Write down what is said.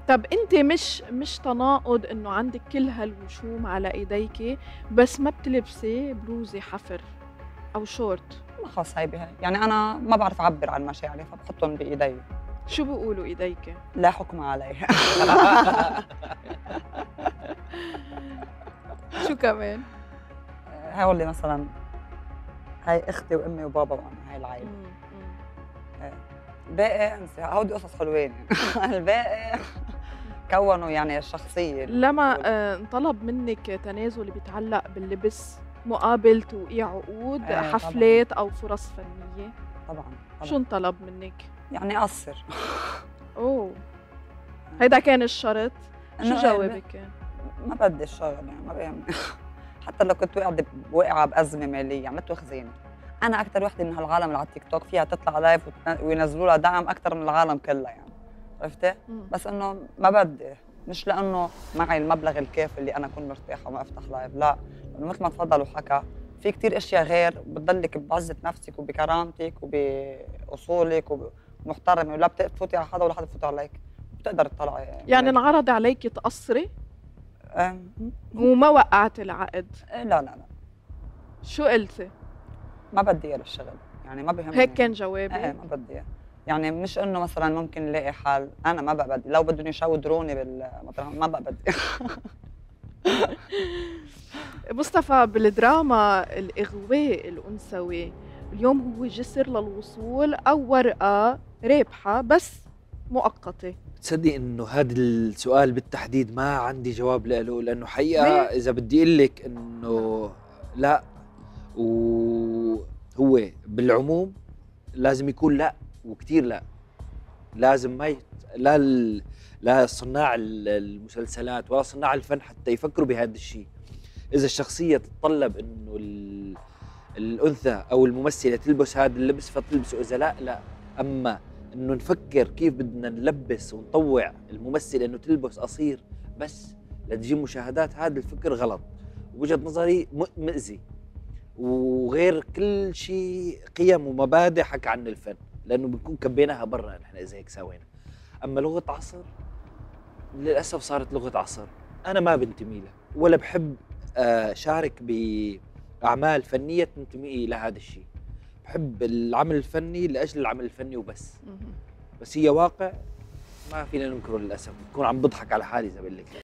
طب أنتِ مش تناقض إنه عندِك كل هالوشوم على إيديكِ، بس ما بتلبسي بلوزة حفر أو شورت؟ ما خلص هي بهي، يعني أنا ما باعرف أعبّر عن مشاعري فباحطّهم بإيدي. شو بيقولوا إيديكِ؟ لا حكم عليه. شو كمان؟ هول مثلًا هاي أختي وأمي وبابا وأنا، هاي العيلة. إمم. إيه. الباقي انسي، هودي قصص حلوين يعني. الباقي إمم. كوّنوا يعني الشخصية لمّا وال انطلب منِّك تنازل بيتعلق باللبس مقابل توقيع عقود، إيه طبعًا، حفلات أو فرص فنية، طبعًا، شو طبعًا. انطلب منِّك؟ يعني قصّر. أوه! هيدا كان الشرط؟ شو إنه إيه جوابِك كان؟ ما بدّي الشغل يعني ما بيهمني. حتى لو كنت واقعة بأزمة مالية يعني لا تواخذيني. أنا أكتر وحدة من هالعالم اللي على التيك توك فيها تطلع لايف وينزلوا لها دعم أكتر من العالم كلّها يعني، عرفتِ؟ إمم. بس إنه ما بدّي، مش لإنه معي المبلغ الكافي اللي أنا أكون مرتاحة وما أفتح لايف، لأ، لإنه متل ما تفضّل وحكى في كتير أشياء غير بتضلِّك بعزّة نفسِك وبكرامتِك وبأصولِك ومحترمة ولا بتفوتي على حدا ولا حدا بفوت عليك، بتقدري تطلعي يعني ولادِك. انعرض عليكِ تقصّري ممكن. وما وقّعتِ العقد، لا، لا، لأ. شو قلتِ؟ ما بدّي إياه للشغل، يعني ما هيك بيهمني. كان إيه، جوابِك؟ ما بدّي إياه، يعني مش إنه مثلًا ممكن نلاقي حل، أنا ما بقى بدّي، لو بدّن يشودروني بالمطرح ما بقى بدّي. مصطفى بالدراما الإغواء الأنثوي، اليوم هو جسر للوصول أو ورقة رابحة بس مؤقتة، تصدّقي إنه هذا السؤال بالتحديد ما عندي جواب له، لأنه حقيقة ليه؟ إذا بدي أقول لِك إنه لأ، وهو بالعموم لازم يكون لأ، وكتير لأ، لازم ما يت لا لا صناع المسلسلات ولا صناع الفن حتى يفكروا بهذا الشيء. إذا الشخصية تتطلب إنه الأنثى أو الممثلة تلبس هذا اللبس فتلبسه، إذا لأ لأ، أما إنه نفكر كيف بدنا نلبس ونطوع الممثلة إنه تلبس قصير بس لتجيب مشاهدات، هذا الفكر غلط وبوجهة نظري مؤذي، وغير كل شيء قيم ومبادئ حكى عن الفن، لأنه بنكون كبيناها برا نحن إذا هيك سوينا. أما لغة عصر للأسف صارت لغة عصر أنا ما بنتمي لها ولا بحب شارك بأعمال فنية تنتمي إلى هذا الشيء. بحب العمل الفني لأجل العمل الفني وبس. اهم. بس هي واقع ما فينا ننكره للأسف، بكون عم بضحك على حالي إذا بقول لك.